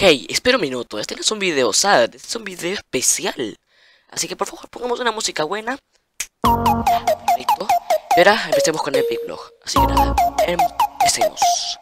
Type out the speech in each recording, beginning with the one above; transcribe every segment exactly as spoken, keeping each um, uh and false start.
Hey, espera un minuto, este no es un video sad, este es un video especial. Así que por favor, pongamos una música buena. Perfecto. Y ahora empecemos con el Epic Vlog. Así que nada, empecemos.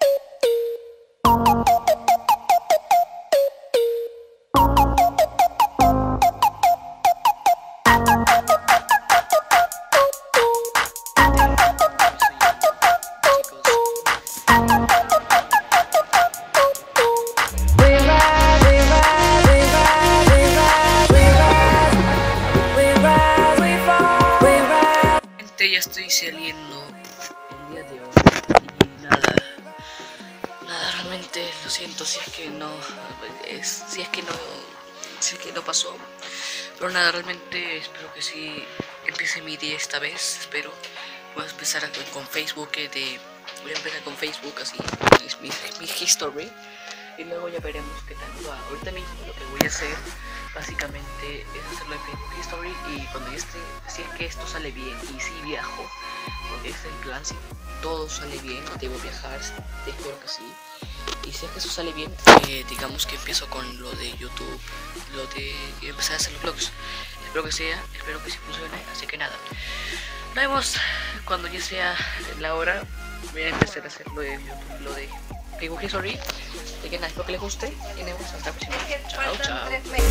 Ya estoy saliendo el día de hoy y nada, nada, realmente lo siento si es que no, es, si es que no, si es que no pasó, pero nada, realmente espero que sí empiece mi día esta vez. Espero voy a empezar con Facebook, de, voy a empezar con Facebook así, mi, mi, mi history, y luego ya veremos qué tal va. Ahorita mismo lo que voy a hacer básicamente es hacerlo en Facebook History, y cuando yo esté, si es que esto sale bien y si viajo, porque es el plan, si todo sale bien, debo viajar, espero que sí, y si es que eso sale bien, eh, digamos que empiezo con lo de YouTube, lo de empezar a hacer los vlogs. Espero que sea, espero que sí funcione, así que nada, nos vemos cuando ya sea la hora. Voy a empezar a hacer lo de YouTube, lo de Facebook History. Así que nada, espero que les guste y nos vemos hasta la próxima. Chao, chao.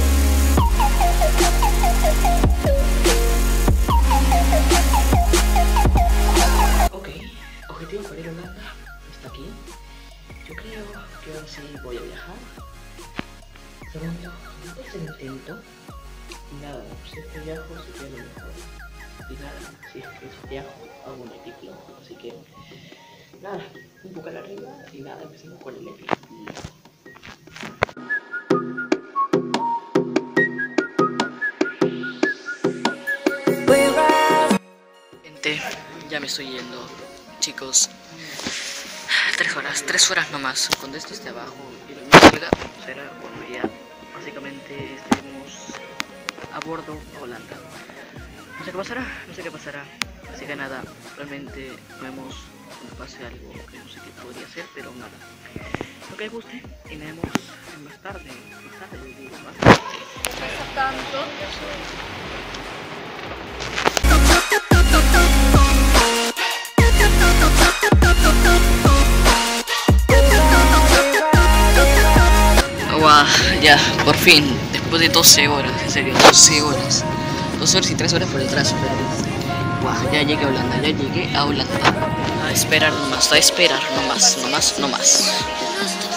Ok, objetivo para ir a Holanda está aquí. Yo creo que ahora sí voy a viajar. Segundo, es el intento. Y nada, si es que viajo, si quiero mejor. Y nada, si es que viajo, hago un Epic Vlog. Así que nada, un poco a la arriba y nada, empecemos con el Epic. Gente, ya me estoy yendo, chicos. Tres horas, tres horas nomás. Cuando esto esté abajo y lo mismo salga, será cuando ya básicamente estaremos a bordo a Holanda. No sé qué pasará, no sé qué pasará. Así que nada, realmente no hemos pase algo que no sé qué podría ser, pero nada. Espero que les guste y nos vemos más tarde. Más tarde, les digo, más tarde. Pasa tanto. Wow, ya, por fin, después de doce horas, en serio, doce horas. doce horas y tres horas por detrás, pero wow, ya llegué a Holanda, ya llegué a Holanda. A esperar nomás, a esperar nomás, nomás, nomás.